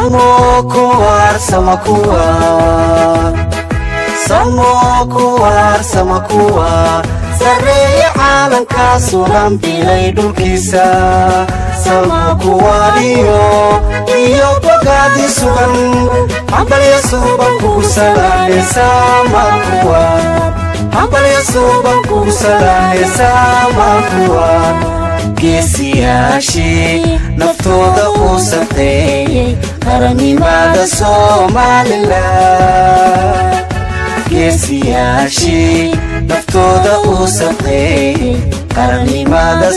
samakuwa sareeya caalanka suran bilay dhulkiisa samakuwa iyo bogaadi sugan hambalya suban kugu salaame samakuwa hambalya suban kugu salaame samakuwa geesiyaashii naftooda u safeeyey qarannimada Somaliland geesiyaashii naftooda u safeeyey qarannimada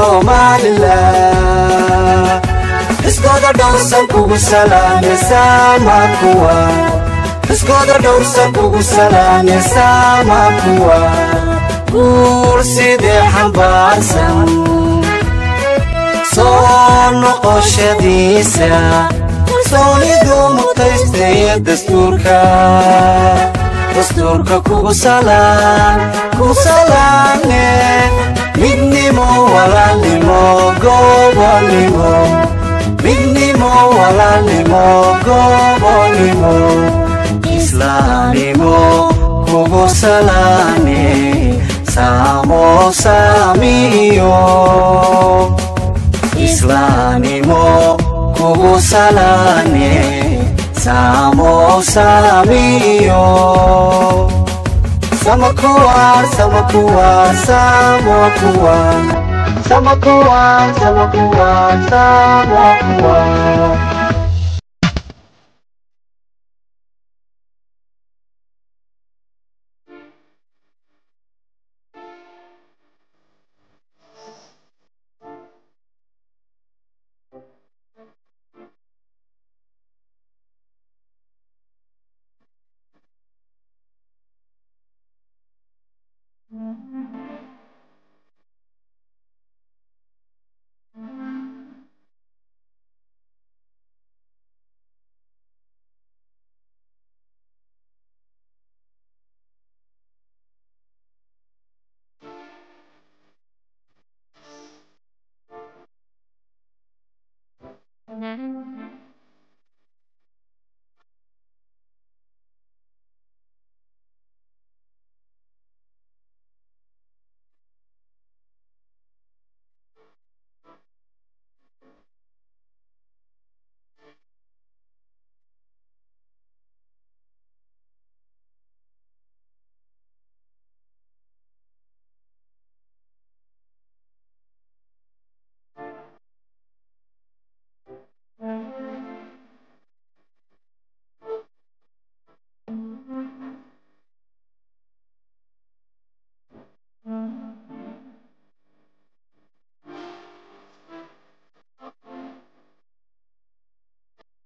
Somaliland iskooda dhowrsan kugu salaame samakuwa iskooda dhowrsan kugu salaame samakuwa guur sidee xambaarsan soo noqoshadiisa kalsoonidu mutaystaya dastuurka kugu salaane midnimo walaalnimo gobonnimo midnimo walaalnimo gobonnimo islaamnimo kugu salaane samo samiyo islaamnimo kugu salaane samo samiyo samakuwa samakuwa samakuwa samakuwa samakuwa samakuwa